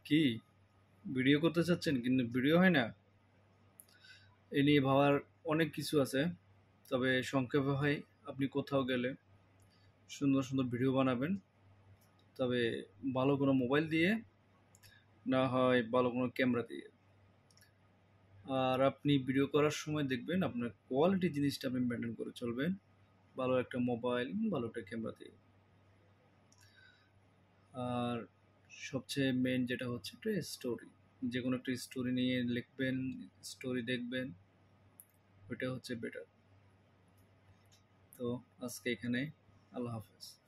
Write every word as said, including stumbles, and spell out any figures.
কি ভিডিও করতে চাচ্ছেন কিন্তু ভিডিও হয় না? এ নিয়ে ভাবার অনেক কিছু আছে। তবে সংক্ষেপে হয়, আপনি কোথাও গেলে সুন্দর সুন্দর ভিডিও বানাবেন, তবে ভালো কোনো মোবাইল দিয়ে, না হয় ভালো কোনো ক্যামেরা দিয়ে। আর আপনি ভিডিও করার সময় দেখবেন আপনার কোয়ালিটি জিনিসটা আপনি মেনটেন করে চলবেন, ভালো একটা মোবাইল, ভালো একটা ক্যামেরা দিয়ে। আর সবচেয়ে মেন যেটা হচ্ছে একটা স্টোরি, যে কোনো একটা স্টোরি নিয়ে লিখবেন, স্টোরি দেখবেন, ওইটা হচ্ছে বেটার। তো আজকে এখানে, আল্লাহ হাফেজ।